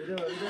இது வந்து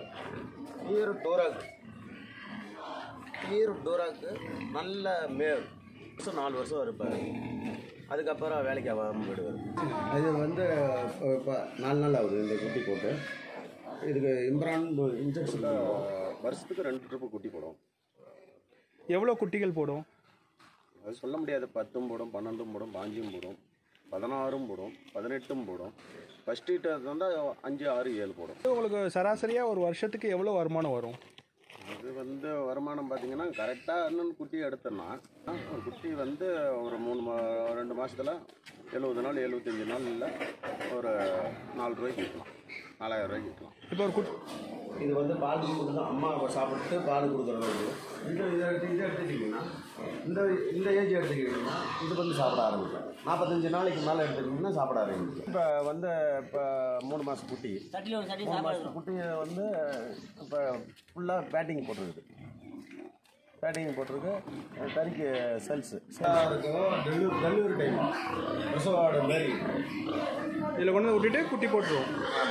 ஈர டோராக்கு நல்ல மேல் 4 வருஷம் இருப்பார். அதுக்கப்புறம் வேலைக்கு ஆகாமல் விடுவார். அது வந்து இப்போ 4 நாள் ஆகுது இந்த குட்டி போட்டு. இதுக்கு இம்ரான் இன்ஜெக்ஷன் வருஷத்துக்கு 2 ட்ரிப்பு குட்டி போடும். எவ்வளோ குட்டிகள் போடும்? அது சொல்ல முடியாது. 10 போடும், 12 போடும், 5 போடும், 16 போடும், 18 போடும். ஃபஸ்ட் ஹீட் வந்தால் 5, 6, 7 போடும். உங்களுக்கு சராசரியாக ஒரு வருஷத்துக்கு எவ்வளோ வருமானம் வரும்? அது வந்து வருமானம் பார்த்தீங்கன்னா கரெக்டாக இன்னொன்று குட்டி எடுத்தோன்னா குட்டி வந்து ஒரு 2 மாதத்தில் 70 நாள் 75 நாள் இல்லை ஒரு 4 ரூபாய்க்கு விற்கலாம், 4000 ரூபாய்க்கு விற்கலாம். இப்போ ஒரு இது வந்து பால் கொடுக்குறது அம்மா சாப்பிட்டு பால் கொடுக்குறது. இதை எடுத்துக்கிட்டிங்கன்னா இந்த ஏஜ் எடுத்துக்கிட்டிங்கன்னா இது வந்து சாப்பிட ஆரம்பிக்கும். 45 நாளைக்கு மேலே எடுத்துக்கிட்டிங்கன்னா சாப்பிட ஆரம்பிக்கும். இப்போ வந்து இப்போ 3 மாதம் குட்டி, 3 மாதம் குட்டியை வந்து இப்போ ஃபுல்லாக பேட்டிங் போட்டிருக்கு. பேட்டிங் போட்டிருக்கு. கறிக்கு செல்ஸு டெலிவரி டைம் பிரசவோட மாரி இதில் கொண்டு வந்து விட்டுட்டு குட்டி போட்டுருவோம்.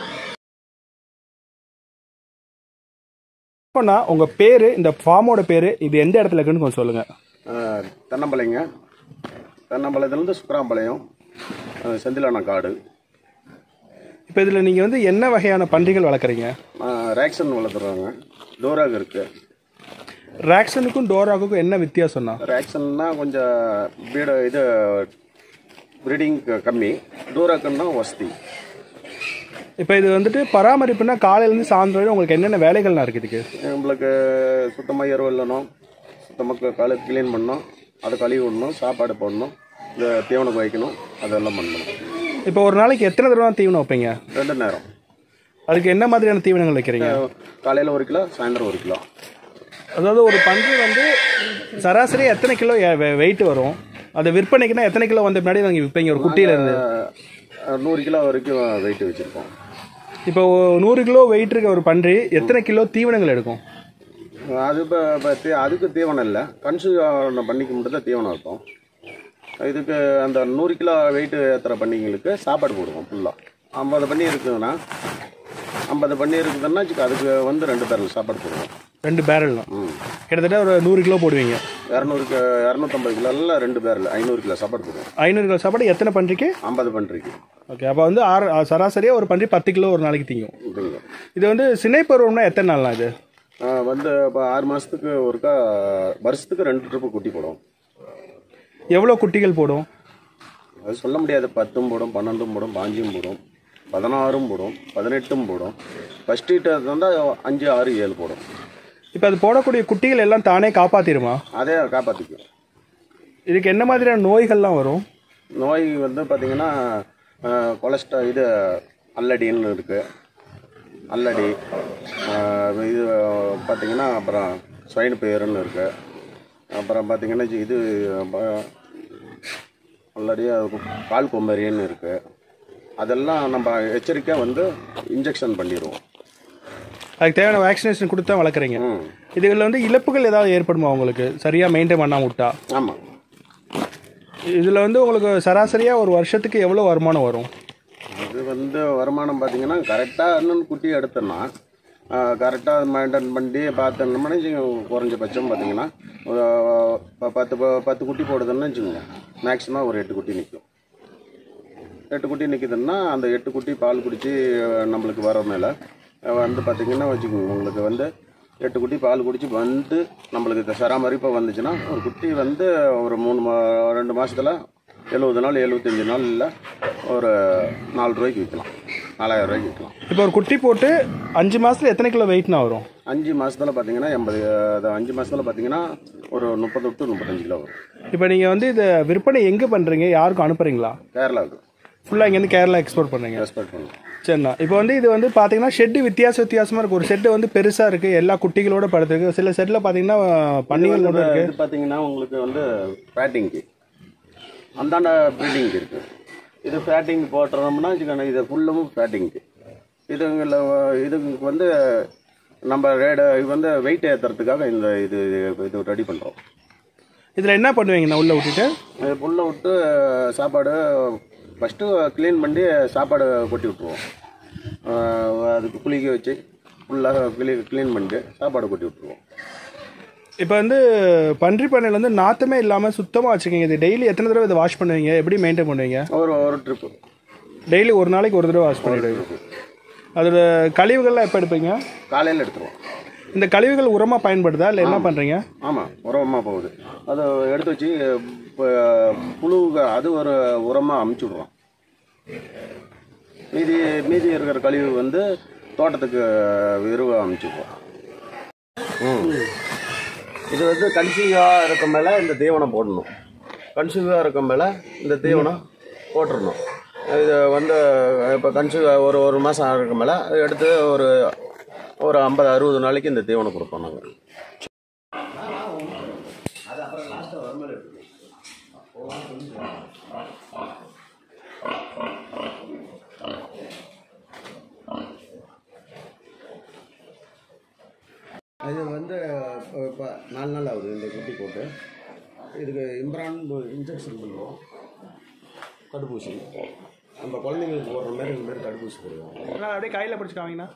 இப்போண்ணா உங்கள் பேர், இந்த ஃபார்மோட பேர், இது எந்த இடத்துல இருக்குன்னு கொஞ்சம் சொல்லுங்கள். தென்னம்பாளையங்க. தென்னம்பாளையத்துலேருந்து சுக்கராம்பாளையம், செந்திலான காடு. இப்போ இதில் நீங்கள் வந்து என்ன வகையான பன்றிகள் வளர்க்குறீங்க? ரேக்ஷன் வளர்த்துறாங்க. டோராக் இருக்குது. ரேக்ஷனுக்கும் டோராக்குக்கும் என்ன வித்தியாசம்னா? ரேக்ஷன்னா கொஞ்சம் இது ப்ரீடிங் கம்மி, டோராக்குன்னா வசதி. இப்போ இது வந்துட்டு பராமரிப்புனா காலையிலேருந்து சாயந்தரம் உங்களுக்கு என்னென்ன வேலைகள்லாம் இருக்குது? இதுக்கு நம்மளுக்கு சுத்தமாக எருவு இல்லணும், சுத்தமாக க்ளீன் பண்ணணும், அதை கழுவி விடணும், சாப்பாடு போடணும், இந்த தீவனம் வைக்கணும், அதெல்லாம் பண்ணணும். இப்போ ஒரு நாளைக்கு எத்தனை தடவை தீவனம் வைப்பீங்க? 2 நேரம். அதுக்கு என்ன மாதிரியான தீவனங்கள் வைக்கிறீங்க? காலையில் 1 கிலோ, சாயந்தரம் 1 கிலோ. அதாவது ஒரு பன்றி வந்து சராசரி எத்தனை கிலோ வெயிட் வரும்? அதை விற்பனைக்குன்னா எத்தனை கிலோ வந்து முன்னாடி நீங்கள் விற்பீங்க ஒரு குட்டியிலேருந்து? 100 கிலோ வரைக்கும் வெயிட் வச்சுருக்கோம். இப்போ 100 கிலோ வெயிட் இருக்க ஒரு பன்றி எத்தனை கிலோ தீவனங்கள் எடுக்கும்? அது இப்போ அதுக்கு தீவனம் இல்லை, கன்சூம் பண்ணிக்க மட்டும் தான் தீவனம் இருக்கும். இதுக்கு அந்த 100 கிலோ வெயிட் ஏற்றுற பண்ணிங்களுக்கு சாப்பாடு போடுவோம் ஃபுல்லாக. 50 பண்ணி இருக்குதுன்னா 50 பண்ணி இருக்குதுன்னா அதுக்கு வந்து 2 பேரல் சாப்பாடு போடுவோம். 2 பேரல் தான் கிட்டத்தட்ட ஒரு 100 கிலோ போடுவீங்க. 250 கிலோவில் 2 பேரல் 500 கிலோ சாப்பாடு போடுவோம். 500 கிலோ சாப்பாடு எத்தனை பன்றிக்கு? 50 பன்றிக்கு. ஓகே, அப்போ வந்து சராசரியாக ஒரு பன்றி 10 கிலோ ஒரு நாளைக்கு திங்கும். இது வந்து சினை பருவம்னா எத்தனை நாள்னா? இது வந்து இப்போ 6 மாதத்துக்கு ஒருக்கா வருஷத்துக்கு 2 ட்ரிப்பு குட்டி போடும். எவ்வளோ குட்டிகள் போடும்? அது சொல்ல முடியாது. 10 போடும், 12 போடும், 5 போடும், 16 போடும், 18 போடும். ஃபஸ்ட் ஹீட் வந்தால் 5, 6, 7 போடும். இப்போ அது போடக்கூடிய குட்டிகள் எல்லாம் தானே காப்பாற்றிடுமா? அதே காப்பாற்றிக்கும். இதுக்கு என்ன மாதிரியான நோய்கள்லாம் வரும்? நோய் வந்து பார்த்திங்கன்னா கொலஸ்ட்ரால், இது அல்லடின்னு இருக்குது, அல்லடி. இது பார்த்திங்கன்னா அப்புறம் ஸ்வைன் பேருன்னு இருக்குது. அப்புறம் பார்த்திங்கன்னா இது அல்லடி, பால் கொம்பரின்னு இருக்குது. அதெல்லாம் நம்ம எச்சரிக்கையாக வந்து இன்ஜெக்ஷன் பண்ணிடுவோம். அதுக்கு தேவையான வேக்சினேஷன் கொடுத்து தான் வளர்க்குறீங்க. இதுகளில் வந்து இழப்புகள் ஏதாவது ஏற்படுமா உங்களுக்கு சரியாக மெயின்டைன் பண்ணாமல் விட்டா? ஆமாம். இதில் வந்து உங்களுக்கு சராசரியாக ஒரு வருஷத்துக்கு எவ்வளோ வருமானம் வரும்? இது வந்து வருமானம் பார்த்திங்கன்னா கரெக்டாக இன்னொன்று குட்டி எடுத்தோன்னா கரெக்டாக மெயின்டைன் பண்ணி பார்த்தோம்னா குறைஞ்சபட்சம் பார்த்திங்கன்னா 10 குட்டி போடுதுன்னு வச்சுக்கோங்க, மேக்ஸிமம் ஒரு 8 குட்டி நிற்கும். 8 குட்டி நிற்குதுன்னா அந்த 8 குட்டி பால் குடித்து நம்மளுக்கு வர மேலே வந்து பார்த்திங்கன்னா வச்சுக்கோங்க, உங்களுக்கு வந்து 8 குட்டி பால் குடித்து வந்து நம்மளுக்கு சராமரிப்பாக வந்துச்சுன்னா ஒரு குட்டி வந்து ஒரு 2 மாதத்தில் 70 நாள் 75 நாள் இல்லை ஒரு 4 ரூபாய்க்கு விற்கலாம், 4000 ரூபாய்க்கு விற்கலாம். இப்போ ஒரு குட்டி போட்டு 5 மாதத்தில் எத்தனை கிலோ வெயிட்னா வரும்? 5 மாதத்தில் பார்த்தீங்கன்னா 5 மாதத்தில் பார்த்தீங்கன்னா ஒரு 30 to 35 கிலோ வரும். இப்போ நீங்கள் வந்து இதை விற்பனை எங்கே பண்ணுறீங்க? யாருக்கும் அனுப்புகிறீங்களா? கேரளாவுக்கு. ஃபுல்லாக இங்கேருந்து கேரளா எக்ஸ்போர்ட் பண்ணுறீங்க? எக்ஸ்போர்ட் பண்ணுறோம். சரிண்ணா. இப்போ வந்து இது வந்து பார்த்தீங்கன்னா ஷெட்டு வித்தியாசமாக இருக்குது. ஒரு ஷெட்டு வந்து பெருசாக இருக்குது, எல்லா குட்டிகளோட படுத்துருக்கு. சில ஷெட்டில் பார்த்தீங்கன்னா பன்னிகளோட இருக்குது. இது பார்த்தீங்கன்னா உங்களுக்கு வந்து ஃபேட்டிங்க்கு அந்தாண்ட ப்ரீடிங் இருக்குது. இது ஃபேட்டிங் போட்டுறோம்னா வச்சுக்கோங்க, இது ஃபுல்லும் ஃபேட்டிங்க்கு. இதுக்கு வந்து நம்ம வந்து வெயிட் ஏற்றுறதுக்காக இது ரெடி பண்ணுறோம். இதில் என்ன பண்ணுவீங்கண்ணா? உள்ளே விட்டுட்டு உள்ளே விட்டு சாப்பாடு ஃபஸ்ட்டு க்ளீன் பண்ணி சாப்பாடு கொட்டி விட்ருவோம். அதுக்கு குளிக்க வச்சு ஃபுல்லாக க்ளீன் பண்ணிட்டு சாப்பாடு கொட்டி விட்ருவோம். இப்போ வந்து பன்றி பண்ணையில் வந்து நாற்றமே இல்லாமல் சுத்தமாக வச்சுக்கோங்க. இது டெய்லி எத்தனை தடவை இதை வாஷ் பண்ணுவீங்க, எப்படி மெயின்டைன் பண்ணுவீங்க? ஒரு ட்ரிப்பு டெய்லி ஒரு நாளைக்கு ஒரு தடவை வாஷ் பண்ணிவிடுவீங்க. அதோட கழிவுகள்லாம் எப்போ எடுப்பீங்க? காலையில் எடுத்துருவோம். இந்த கழிவுகள் உரமாக பயன்படுதா இல்லை என்ன பண்ணுறீங்க? ஆமாம், உரமாக போகுது. அதை எடுத்து வச்சு இப்போ புழுவுக்கு அது ஒரு உரமாக அமுச்சு விடுவோம். மீதி இருக்கிற கழிவு வந்து தோட்டத்துக்கு எருவாக அமுச்சுக்குவோம். இது வந்து கன்சீவாக இருக்க மேலே இந்த தீவனம் போடணும். கன்சீவாக இருக்க மேலே இந்த தீவனம் போட்டுடணும். இது வந்து இப்போ கன்சீவாக ஒரு மாதம் இருக்க மேலே எடுத்து ஒரு 50-60 நாளைக்கு இந்த தீவனம் கொடுப்போம் நாங்கள். இது வந்து இப்போ 4 நாள் ஆகுது இந்த குட்டி போட்டு. இதுக்கு இம்ரான் இன்ஜெக்ஷன் பண்ணுவோம், தடுப்பூசி. நம்ம குழந்தைங்களுக்கு போடுற மாதிரி இந்த மாதிரி தடுப்பூசி போடுவோம். அப்படியே கையில் பிடிச்சிக்காங்கண்ணா.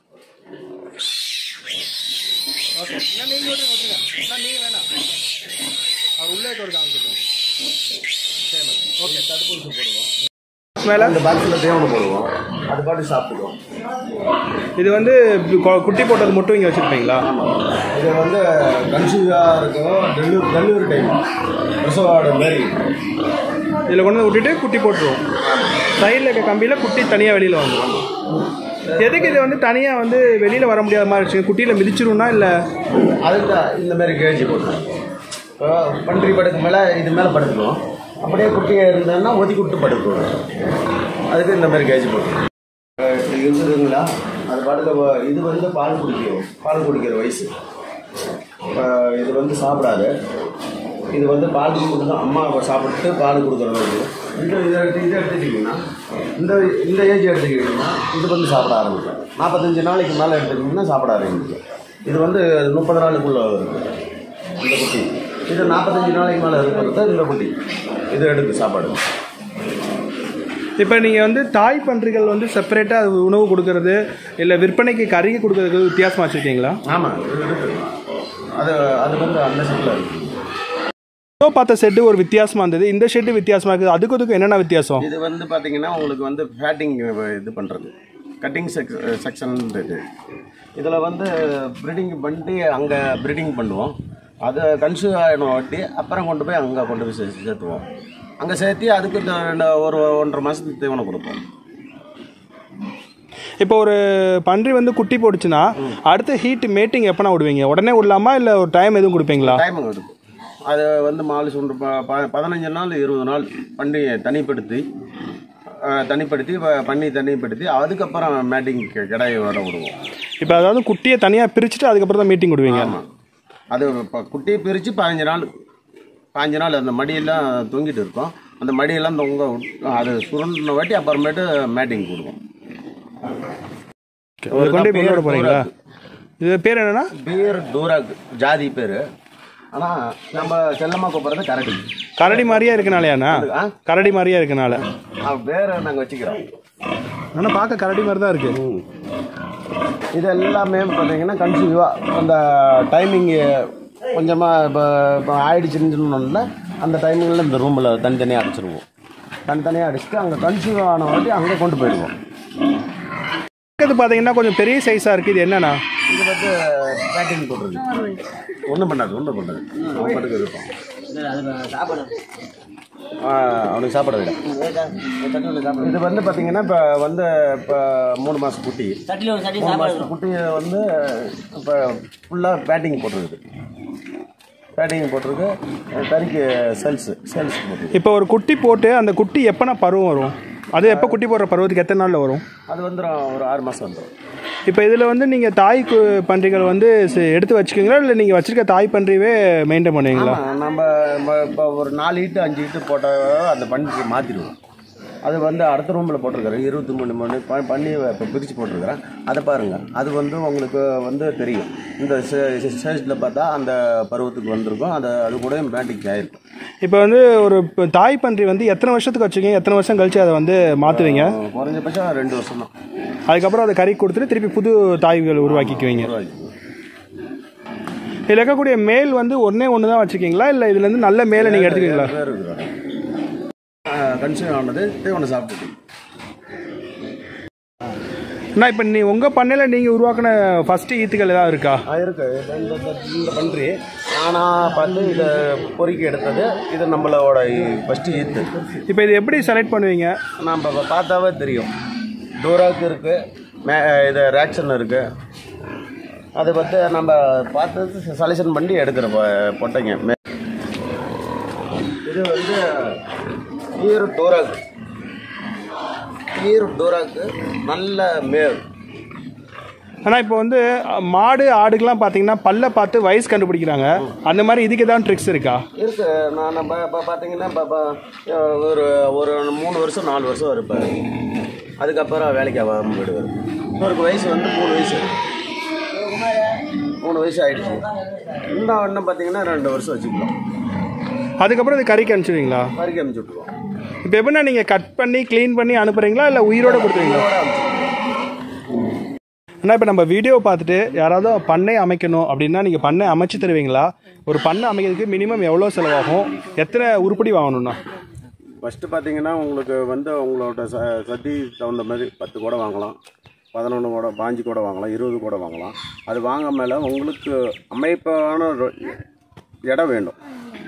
ஓகே, நீங்கள் ஓட்டுங்க. நீங்கள் வேணாம், அவர் உள்ளே ஒரு காமிக்கிட்டோம். சரி, ஓகே. தடுப்பூசி போடுவோம். மேலே அந்த பாக்ஸில் தேவனை போடுவோம், அது பாட்டு சாப்பிடுவோம். இது வந்து குட்டி போட்டது மட்டும் இங்கே வச்சுருப்பீங்களா? ஆமாம், இது வந்து கன்சீவாக இருக்கும். டெலிவரி டைம் பிரசவாட மாரி இதில் கொண்டு வந்து விட்டுட்டு குட்டி போட்டுருவோம். சைடில் இருக்க கம்பியில் குட்டி தனியாக வெளியில் வந்துடும். எதுக்கு இது வந்து தனியாக வந்து வெளியில் வர முடியாத மாதிரி வச்சுங்க? குட்டியில் மிதிச்சிரும்னா இல்லை? அதுக்கு தான் இந்த மாதிரி கேஜி போட்டுருவோம். இப்போ பன்றி படுக்க மேலே இது மேலே படுத்துக்குவோம். அப்படியே குட்டியாக இருந்ததுன்னா ஒதுக்கி விட்டு படுக்குவோம். அதுக்கு இந்த மாதிரி கேஜி போட்டுருவோம். இருக்குதுங்களா, அது பாட்டுக்கு இது வந்து பால் குடிக்கிற வயசு. இது வந்து சாப்பிடாது. இது வந்து பால் கொடுத்து அம்மா சாப்பிட்டு பால் கொடுக்குறது. இதை எடுத்துக்கிட்டிங்கன்னா இந்த ஏஜ் எடுத்துக்கிட்டிங்கன்னா இது வந்து சாப்பிட ஆரம்பிக்கும். 45 நாளைக்கு மேலே எடுத்துக்கிட்டிங்கன்னா சாப்பிட ஆரம்பிக்கும். இது வந்து 30 நாளுக்குள்ளே இருக்குது இந்த குட்டி. இது 45 நாளைக்கு மேலே இருக்கிறது இந்த குட்டி. இது எடுத்து சாப்பாடு. இப்போ நீங்கள் வந்து தாய் பன்றிகள் வந்து செப்பரேட்டாக அது உணவு கொடுக்கறது இல்லை விற்பனைக்கு கருகி கொடுக்கறதுக்கு வித்தியாசமாக வச்சுருக்கீங்களா? ஆமாம், இருக்குது. அது வந்து அந்த செட்டில் இருக்குது. பார்த்த ஷெட்டு ஒரு வித்தியாசமாக இருந்தது, இந்த ஷெட்டு வித்தியாசமாக இருக்குது. அதுக்கு என்னென்ன வித்தியாசம்? இது வந்து பார்த்தீங்கன்னா உங்களுக்கு வந்து ஃபேட்டிங் இது பண்ணுறது, கட்டிங் செக்ஷன் இருக்குது. இதில் வந்து ப்ரீடிங் பண்ணிட்டு அங்கே ப்ரீடிங் பண்ணுவோம். அதை கன்சீவ் ஆகிடும் ஒட்டி அப்புறம் கொண்டு போய் சேர்த்துவோம். அங்கே சேர்த்து அதுக்கு ஒரு 1.5 மாதத்துக்கு தீவனம் கொடுப்போம். இப்போ ஒரு பன்றி வந்து குட்டி போட்டுச்சுன்னா அடுத்த ஹீட் மேட்டிங் எப்போனா விடுவீங்க? உடனே விடலாமா இல்லை ஒரு டைம் எதுவும் கொடுப்பீங்களா? டைம் கொடுப்போம். அது வந்து மாலு சுண்டு 15 நாள் 20 நாள் பண்டிகை தனிப்படுத்தி அதுக்கப்புறம் மேட்டிங் கிடையாது விட விடுவோம். இப்போ அதாவது குட்டியை தனியாக பிரிச்சுட்டு அதுக்கப்புறம் தான் மீட்டிங் விடுவீங்க? ஆமாம், அது இப்போ குட்டியை பிரித்து 15 நாள் அந்த மடியெல்லாம் தொங்கிட்டு இருக்கும். அந்த மடியெல்லாம் அது சுருண்டின வாட்டி அப்புறமேட்டு மேட்டிங் கொடுக்கும். கொண்டு போய் போகிறீங்களா? இது பேர் என்னன்னா? பேர் டூராக், ஜாதி பேர். ஆனால் நம்ம செல்லமாக கூப்பிட்றது கரடி மாதிரியா இருக்கனாலயாண்ணா? கரடி மாதிரியா இருக்கனால வேற நாங்கள் வச்சுக்கிறோம். ஆனால் பார்க்க கரடி மாதிரி தான் இருக்குது. இது எல்லாமே பார்த்தீங்கன்னா கன்சீவாக அந்த டைமிங் கொஞ்சமாக இப்போ ஆயிடுச்சுன்னு சொன்னோம்ல, அந்த டைமிங்கில் இந்த ரூமில் தனித்தனியாக அடிச்சிருவோம். தனித்தனியாக அடிச்சுட்டு அங்கே கன்சீவ் ஆன வாட்டி அங்கே கொண்டு போயிடுவோம். இது பார்த்தீங்கன்னா கொஞ்சம் பெரிய சைஸாக இருக்குது. இது என்னன்னா? இது வந்து பேக்கிங் போட்டுருக்கு. ஒன்றும் பண்ணாது. அவன் படுக்க இருப்பான். அவனுக்கு சாப்பிட விட. இது வந்து பார்த்தீங்கன்னா இப்போ 3 மாதம் குட்டி. 3 மாதம் குட்டியை வந்து இப்போ ஃபுல்லாக பேட்டிங் போட்டிருக்கு. கறிக்கு செல்ஸ் போட்டு. இப்போ ஒரு குட்டி போட்டு அந்த குட்டி எப்போனா பருவம் வரும்? அது எப்போ குட்டி போடுற பருவத்துக்கு எத்தனை நாளில் வரும்? அது வந்துடும், ஒரு 6 மாதம் வந்துடும். இப்போ இதில் வந்து நீங்கள் தாய் பன்றிகள் வந்து எடுத்து வச்சுக்கீங்களா இல்லை நீங்கள் வச்சுருக்க தாய் பன்றியவே மெயின்டைன் பண்ணுவீங்களா? நம்ம இப்போ ஒரு 4 ஈட்டு 5 ஈட்டு போட்டால் அந்த பன்றி மாற்றிடுவோம். அது வந்து அடுத்த ரூமில் போட்டிருக்கிறேன் 23 மணி பண்ணி இப்போ பிரித்து போட்டிருக்கிறேன். அதை பாருங்கள், அது வந்து உங்களுக்கு வந்து தெரியும். இந்த ஸ்டேஜில் பார்த்தா அந்த பருவத்துக்கு வந்திருக்கும். அது கூட மேட்டிக் ஆகிருக்கும். இப்போ வந்து ஒரு தாய் பன்றி வந்து எத்தனை வருஷத்துக்கு வச்சுக்கீங்க, எத்தனை வருஷம் கழிச்சு அதை வந்து மாற்றுவீங்க? குறைஞ்சபட்சம் 2 வருஷம் தான். அதுக்கப்புறம் அதை கறி கொடுத்துட்டு திருப்பி புது தாய்கள் உருவாக்கிக்குவீங்க. இதில் இருக்கக்கூடிய மேல் வந்து ஒன்று தான் வச்சுருக்கீங்களா, இல்லை இதுலேருந்து நல்ல மேலே நீங்கள் எடுத்துக்கீங்களா? கன்சியூம் ஆனது தீவனம் சாப்பிட்டு. அண்ணா, இப்போ உங்கள் பண்ணையில் நீங்கள் உருவாக்கின ஃபஸ்ட்டு ஈத்துக்கள் ஏதாவது இருக்கா? இருக்கு. இந்த பன்றி ஆனால் பார்த்து இதை பொறுக்கி எடுத்தது. இது நம்மளோட ஃபஸ்ட்டு ஈத்து. இப்போ இது எப்படி செலக்ட் பண்ணுவீங்க? நம்ம பார்த்தாவே தெரியும். டோராக்கு இருக்குது, இது ரேக்ஷன் இருக்குது. அதை பார்த்து நம்ம பார்த்து செலெக்ஷன் பண்ணி எடுக்கிற பொட்டைங்க. இது வந்து டோராக்கு நல்ல மேல். ஆனால் இப்போ வந்து மாடு ஆடுக்கெலாம் பார்த்தீங்கன்னா பல்ல பார்த்து வயசு கண்டுபிடிக்கிறாங்க. அந்த மாதிரி இதுக்கு ஏதாவது ட்ரிக்ஸ் இருக்கா? இருக்கு. நம்ம இப்போ பார்த்தீங்கன்னா ஒரு 3 வருஷம் 4 வருஷம் இருப்பார். அதுக்கப்புறம் வேலைக்கு ஆகாமல் போயிடுவார். இவருக்கு வயசு வந்து 3 வயசு ஆகிடுச்சு. இன்னும் பார்த்தீங்கன்னா 2 வருஷம் வச்சுக்கலாம். அதுக்கப்புறம் இது கறிக்கு அனுப்பிச்சுடுவீங்களா? கறிக்கு அனுப்பிச்சி விட்ருவோம். இப்போ எப்படின்னா நீங்கள் கட் பண்ணி க்ளீன் பண்ணி அனுப்புகிறீங்களா, இல்லை உயிரோடு கொடுத்துருவீங்களா? ஆனால் இப்போ நம்ம வீடியோ பார்த்துட்டு யாராவது பண்ணை அமைக்கணும் அப்படின்னா நீங்கள் பண்ணை அமைச்சு தருவீங்களா? ஒரு பண்ணை அமைக்கிறதுக்கு மினிமம் எவ்வளோ செலவாகும், எத்தனை உருப்படி வாங்கணும்னா? ஃபஸ்ட்டு பார்த்தீங்கன்னா உங்களுக்கு வந்து உங்களோட சதி தகுந்த மாதிரி 10 கூட வாங்கலாம், 11 கூட, 5 கூட வாங்கலாம், 20 கூட வாங்கலாம். அது வாங்க மேலே உங்களுக்கு அமைப்பான இடம் வேண்டும்.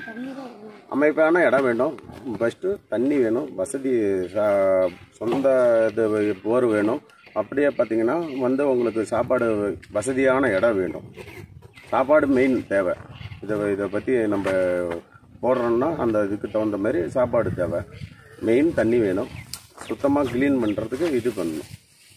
ஃபஸ்ட்டு தண்ணி வேணும், வசதி சொந்த இது போர் வேணும். அப்படியே பார்த்தீங்கன்னா வந்து உங்களுக்கு சாப்பாடு வசதியான இடம் வேணும். சாப்பாடு மெயின் தேவை. இதை பற்றி நம்ம போடுறோம்னா அந்த இதுக்கு தகுந்த மாதிரி சாப்பாடு தேவை. மெயின் தண்ணி வேணும். சுத்தமாக க்ளீன் பண்ணுறதுக்கு இது பண்ணணும்.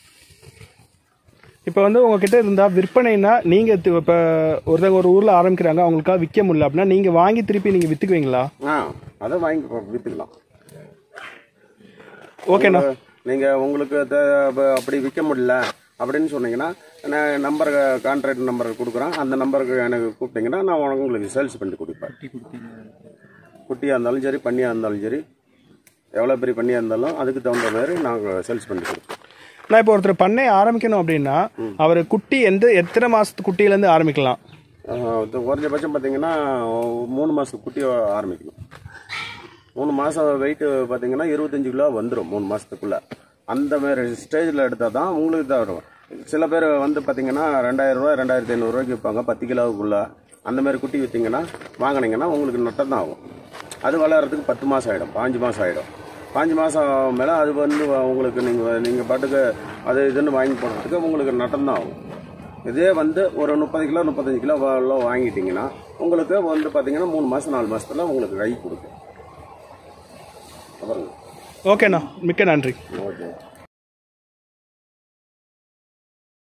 இப்போ வந்து உங்ககிட்ட இருந்தால் விற்பனைனா நீங்கள் இப்போ ஒருத்தவங்க ஒரு ஊரில் ஆரம்பிக்கிறாங்க, அவங்களுக்காக விற்க முடியல அப்படின்னா நீங்கள் வாங்கி திருப்பி நீங்கள் விற்றுக்குவீங்களா? அதை வாங்கி விற்றுக்கலாம். ஓகேண்ணா. நீங்கள் உங்களுக்கு அப்படி விற்க முடியல அப்படின்னு சொன்னீங்கன்னா நான் கான்ட்ராக்ட் நம்பர் கொடுக்குறேன். அந்த நம்பருக்கு எனக்கு கூப்பிட்டீங்கன்னா நான் உங்களுக்கு சேல்ஸ் பண்ணி கொடுப்பேன். குட்டியாக இருந்தாலும் சரி, பண்ணியாக இருந்தாலும் சரி, எவ்வளோ பெரிய பண்ணியாக இருந்தாலும் அதுக்கு தகுந்த மாதிரி நாங்கள் சேல்ஸ் பண்ணி கொடுப்போம். நான் இப்போ ஒருத்தர் பண்ணை ஆரம்பிக்கணும் அப்படின்னா அவர் குட்டி எத்தனை மாதத்து குட்டியிலேருந்து ஆரம்பிக்கலாம்? குறைஞ்சபட்சம் பார்த்தீங்கன்னா 3 மாதத்துக்கு குட்டி ஆரம்பிக்கணும். 3 மாதம் வெயிட்டு பார்த்தீங்கன்னா 25 கிலோ வந்துடும் 3 மாதத்துக்குள்ளே. அந்த மாதிரி ஸ்டேஜில் எடுத்தால் தான் உங்களுக்கு தான் வரும். சில பேர் வந்து பார்த்தீங்கன்னா 2000 ரூபா 2500 ரூபாய்க்கு விற்பாங்க 10 கிலோவுக்குள்ளே. அந்த மாதிரி குட்டி விற்றீங்கன்னா வாங்கினீங்கன்னா உங்களுக்கு நட்டம் தான் ஆகும். அது வளர்கிறதுக்கு 10 மாதம் ஆகிடும், 5 மாதம் ஆகிடும். 5 மாதம் மேலே அது வந்து உங்களுக்கு நீங்கள் பாட்டுக்கு அது இதுன்னு வாங்கி போடுறதுக்கு உங்களுக்கு நட்டம் தான் ஆகும். இதே வந்து ஒரு 30 கிலோ 35 கிலோ வாங்கிட்டீங்கன்னா உங்களுக்கு வந்து பார்த்தீங்கன்னா 3 மாதம் 4 மாதத்துல உங்களுக்கு கை கொடுக்கும். அப்புறம் ஓகேண்ணா, மிக்க நன்றி. ஓகே.